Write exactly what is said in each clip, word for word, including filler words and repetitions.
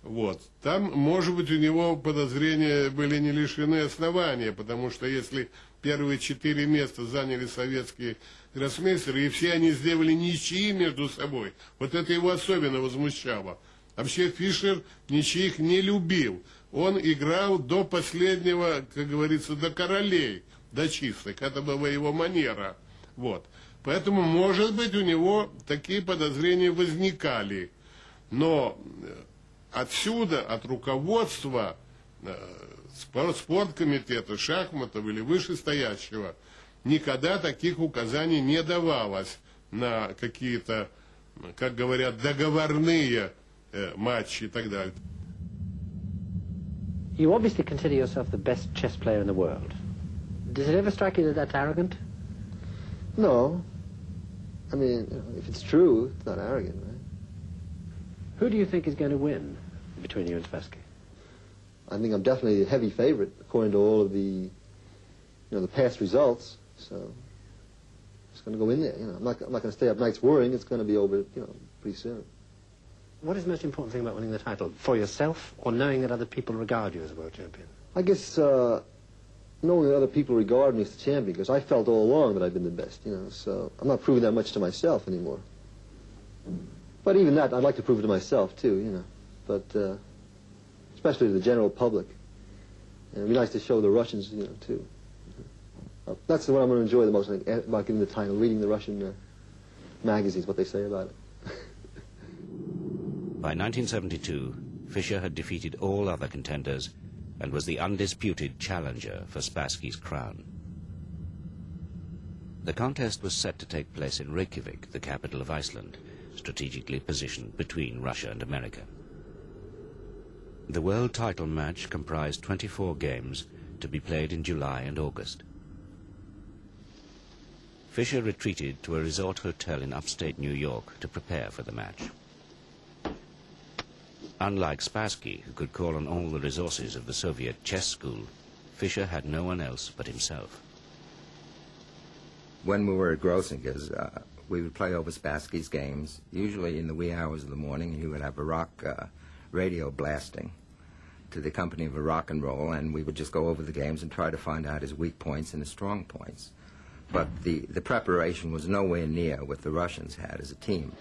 Вот. Там, может быть, у него подозрения были не лишены основания, потому что если первые четыре места заняли советские гроссмейстеры, и все они сделали ничьи между собой, вот это его особенно возмущало. Вообще Фишер ничьих не любил. Он играл до последнего, как говорится, до королей, до чистых. Это была его манера. Вот. Поэтому, может быть, у него такие подозрения возникали. Но отсюда, от руководства э, спорткомитета, шахматов или вышестоящего, никогда таких указаний не давалось на какие-то, как говорят, договорные э, матчи и так далее. You obviously consider yourself the best chess player in the world. Does it ever strike you that that's arrogant? No. I mean, if it's true, it's not arrogant, right? Who do you think is going to win between you and Spassky? I think I'm definitely a heavy favorite according to all of the, you know, the past results. So it's going to go in there. You know, I'm not, I'm not going to stay up nights worrying. It's going to be over, you know, pretty soon. What is the most important thing about winning the title? For yourself, or knowing that other people regard you as a world champion? I guess uh, knowing that other people regard me as the champion, because I felt all along that I've been the best. You know, so I'm not proving that much to myself anymore. But even that, I'd like to prove it to myself, too, you know. But uh, especially to the general public. And it'd be nice to show the Russians, you know, too. Uh, that's what I'm going to enjoy the most, I think, about getting the title, reading the Russian uh, magazines, what they say about it. By nineteen seventy-two, Fischer had defeated all other contenders and was the undisputed challenger for Spassky's crown. The contest was set to take place in Reykjavik, the capital of Iceland, strategically positioned between Russia and America. The world title match comprised twenty-four games to be played in July and August. Fischer retreated to a resort hotel in upstate New York to prepare for the match. Unlike Spassky, who could call on all the resources of the Soviet chess school, Fischer had no one else but himself. When we were at Grossinger's, uh, we would play over Spassky's games. Usually in the wee hours of the morning, he would have a rock uh, radio blasting to the company of a rock and roll, and we would just go over the games and try to find out his weak points and his strong points. But the, the preparation was nowhere near what the Russians had as a team.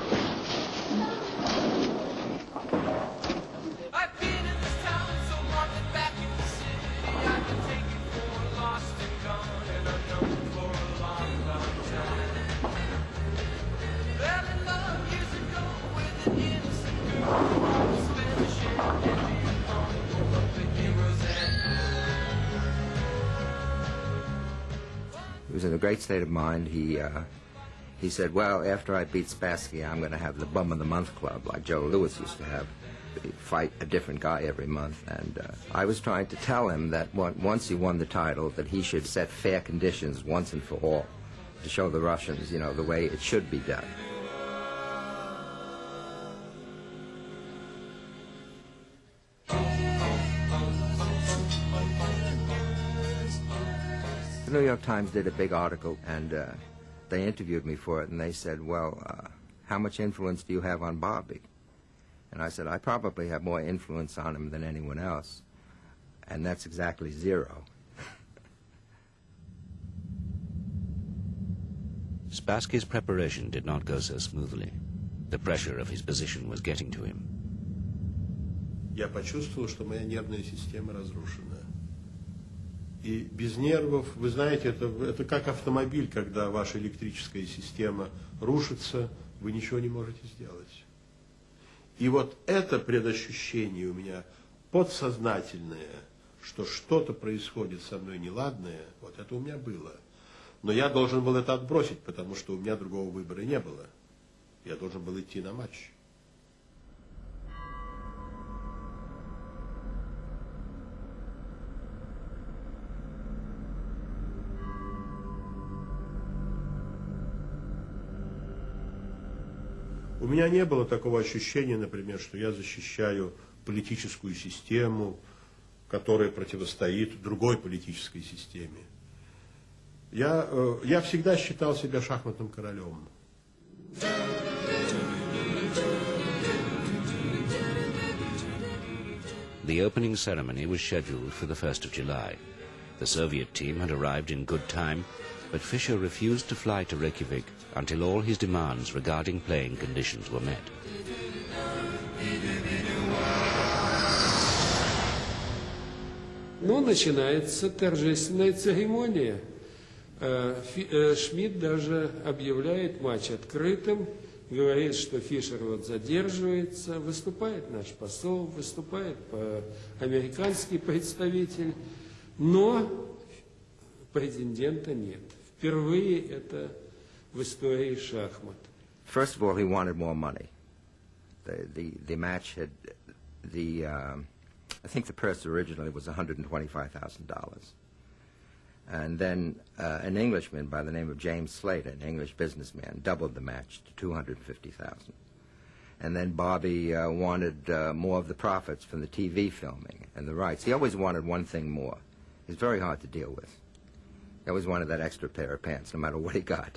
He was in a great state of mind. He, uh, he said, well, after I beat Spassky, I'm going to have the Bum of the Month Club, like Joe Louis used to have. He'd fight a different guy every month. And uh, I was trying to tell him that once he won the title, that he should set fair conditions once and for all to show the Russians, you know, the way it should be done. The New York Times did a big article, and uh, they interviewed me for it, and they said, well, uh, how much influence do you have on Bobby? And I said, I probably have more influence on him than anyone else. And that's exactly zero. Spassky's preparation did not go so smoothly. The pressure of his position was getting to him. Я почувствовал, что моя нервная система разрушена. И без нервов, вы знаете, это, это как автомобиль, когда ваша электрическая система рушится, вы ничего не можете сделать. И вот это предощущение у меня подсознательное, что что-то происходит со мной неладное, вот это у меня было. Но я должен был это отбросить, потому что у меня другого выбора не было. Я должен был идти на матч. У меня не было такого ощущения, например, что я защищаю политическую систему, которая противостоит другой политической системе. Я, я всегда считал себя шахматным королем. The opening ceremony was scheduled for the first of July. The Soviet team had arrived in good time, but Fischer refused to fly to Reykjavik until all his demands regarding playing conditions were met. Ну, начинается торжественная церемония. Шмидт даже объявляет матч открытым, говорит, что Фишер вот задерживается, выступает наш посол, выступает американский представитель, но претендента нет. Впервые это в истории шахмат. First of all, he wanted more money. The the the match had the um, I think the purse originally was one hundred twenty-five thousand dollars. And then uh, an Englishman by the name of James Slater, an English businessman, doubled the match to two hundred fifty thousand dollars. And then Bobby uh, wanted uh, more of the profits from the T V filming and the rights. He always wanted one thing more. He was very hard to deal with. He always wanted that extra pair of pants, no matter what he got.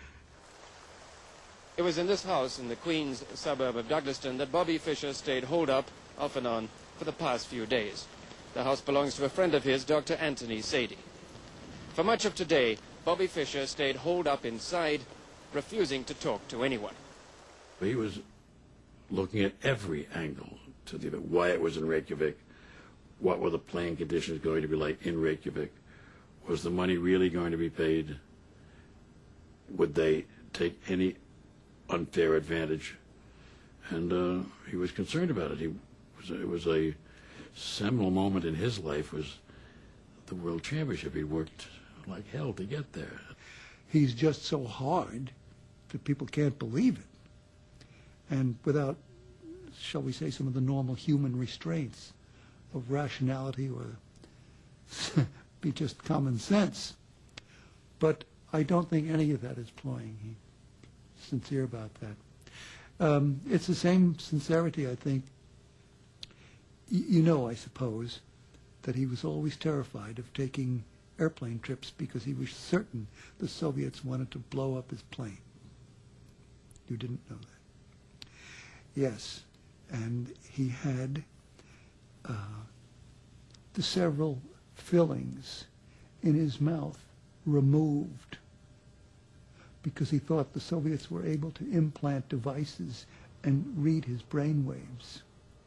It was in this house in the Queens suburb of Douglaston that Bobby Fischer stayed holed up, off and on, for the past few days. The house belongs to a friend of his, Doctor Anthony Sadie. For much of today, Bobby Fischer stayed holed up inside, refusing to talk to anyone. He was looking at every angle to the event, why it was in Reykjavik, what were the playing conditions going to be like in Reykjavik, was the money really going to be paid, would they take any unfair advantage, and uh, he was concerned about it. He was, it was a seminal moment in his life, was the World Championship. He worked like hell to get there. He's just so hard that people can't believe it. And without, shall we say, some of the normal human restraints of rationality or be just common sense. But I don't think any of that is ploying. He's sincere about that. Um, it's the same sincerity, I think. Y- you know, I suppose, that he was always terrified of taking airplane trips because he was certain the Soviets wanted to blow up his plane. You didn't know that. Yes, and he had uh, the several fillings in his mouth removed because he thought the Soviets were able to implant devices and read his brain waves.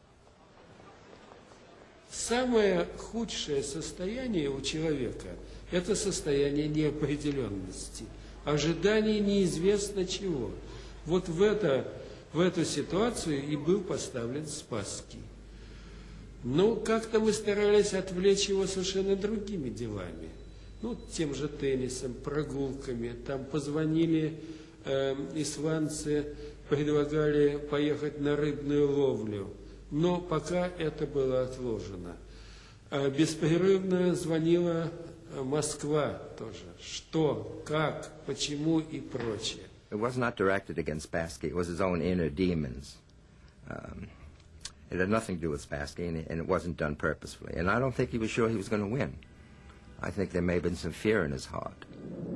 Самое худшее состояние у человека – это состояние неопределенности, ожидание неизвестно чего. Вот в, это, в эту ситуацию и был поставлен Спасский. Ну, как-то мы старались отвлечь его совершенно другими делами. Ну, тем же теннисом, прогулками. Там позвонили э, исландцы, предлагали поехать на рыбную ловлю. Но пока это было отложено. Беспрерывно звонила Москва тоже. Что, как, почему и прочее. It was not directed against Spassky. It was his own inner demons. Um, it had nothing to do with Spassky, and it, and it wasn't done purposefully. And I don't think he was sure he was going to win. I think there may have been some fear in his heart.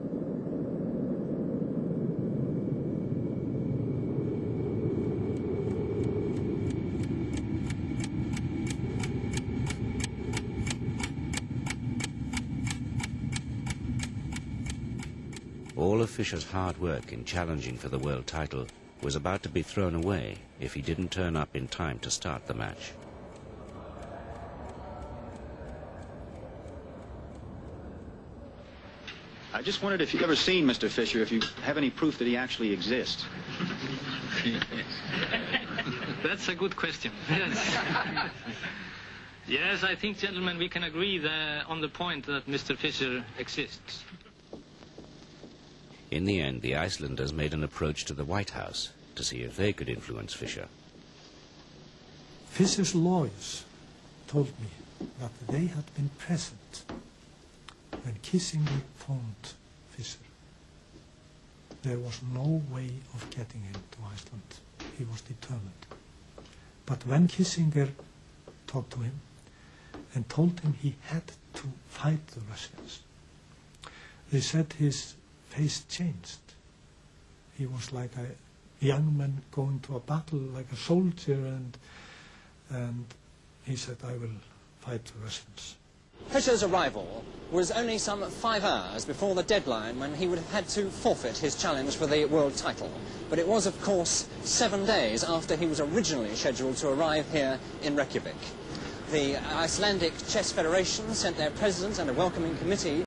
All of Fischer's hard work in challenging for the world title was about to be thrown away if he didn't turn up in time to start the match. I just wondered if you've ever seen Mister Fischer, if you have any proof that he actually exists. That's a good question. Yes. Yes, I think, gentlemen, we can agree that on the point that Mister Fischer exists. In the end, the Icelanders made an approach to the White House to see if they could influence Fischer. Fischer's lawyers told me that they had been present when Kissinger phoned Fischer. There was no way of getting him to Iceland. He was determined. But when Kissinger talked to him and told him he had to fight the Russians, they said his face changed. He was like a young man going to a battle, like a soldier, and and he said, I will fight the Russians. Fischer's arrival was only some five hours before the deadline when he would have had to forfeit his challenge for the world title. But it was, of course, seven days after he was originally scheduled to arrive here in Reykjavik. The Icelandic Chess Federation sent their president and a welcoming committee